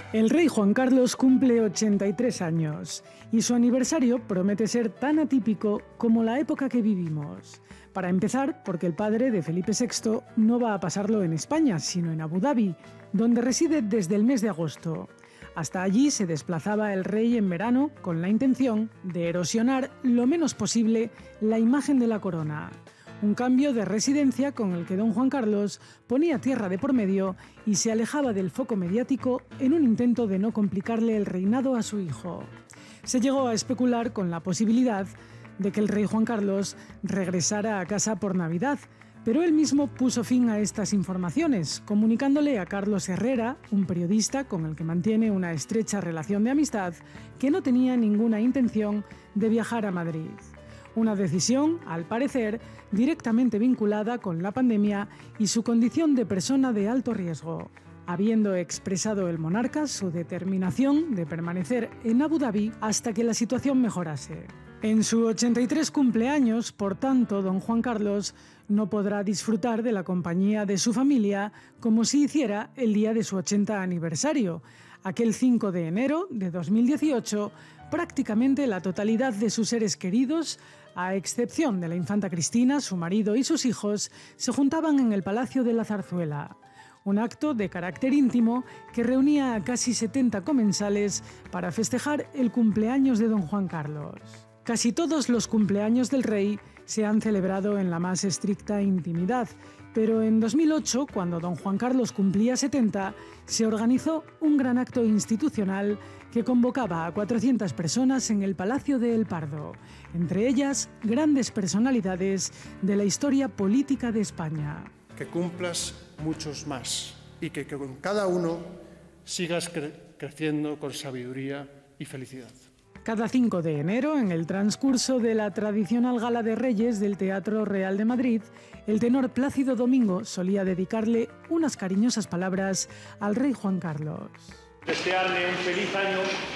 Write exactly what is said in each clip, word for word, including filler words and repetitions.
El rey Juan Carlos cumple ochenta y tres años y su aniversario promete ser tan atípico como la época que vivimos. Para empezar, porque el padre de Felipe sexto no va a pasarlo en España, sino en Abu Dhabi, donde reside desde el mes de agosto. Hasta allí se desplazaba el rey en verano con la intención de erosionar lo menos posible la imagen de la corona. Un cambio de residencia con el que don Juan Carlos ponía tierra de por medio y se alejaba del foco mediático en un intento de no complicarle el reinado a su hijo. Se llegó a especular con la posibilidad de que el rey Juan Carlos regresara a casa por Navidad, pero él mismo puso fin a estas informaciones, comunicándole a Carlos Herrera, un periodista con el que mantiene una estrecha relación de amistad, que no tenía ninguna intención de viajar a Madrid. Una decisión, al parecer, directamente vinculada con la pandemia y su condición de persona de alto riesgo, habiendo expresado el monarca su determinación de permanecer en Abu Dhabi hasta que la situación mejorase. En su ochenta y tres cumpleaños, por tanto, don Juan Carlos no podrá disfrutar de la compañía de su familia como si hiciera el día de su ochenta aniversario. Aquel cinco de enero de dos mil dieciocho, prácticamente la totalidad de sus seres queridos, a excepción de la infanta Cristina, su marido y sus hijos, se juntaban en el Palacio de la Zarzuela. Un acto de carácter íntimo que reunía a casi setenta comensales para festejar el cumpleaños de don Juan Carlos. Casi todos los cumpleaños del rey se han celebrado en la más estricta intimidad, pero en dos mil ocho, cuando don Juan Carlos cumplía setenta, se organizó un gran acto institucional que convocaba a cuatrocientas personas en el Palacio de El Pardo, entre ellas grandes personalidades de la historia política de España. Que cumplas muchos más y que con cada uno sigas cre- creciendo con sabiduría y felicidad. Cada cinco de enero, en el transcurso de la tradicional Gala de Reyes del Teatro Real de Madrid, el tenor Plácido Domingo solía dedicarle unas cariñosas palabras al rey Juan Carlos. Desearle un feliz año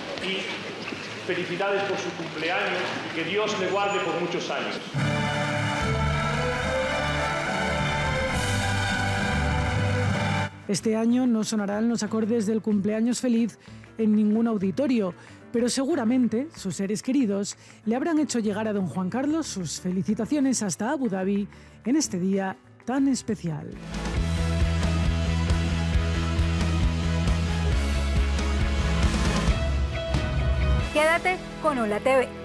y felicidades por su cumpleaños y que Dios le guarde por muchos años. Este año no sonarán los acordes del cumpleaños feliz en ningún auditorio, pero seguramente sus seres queridos le habrán hecho llegar a don Juan Carlos sus felicitaciones hasta Abu Dhabi en este día tan especial. Quédate con Hola T V.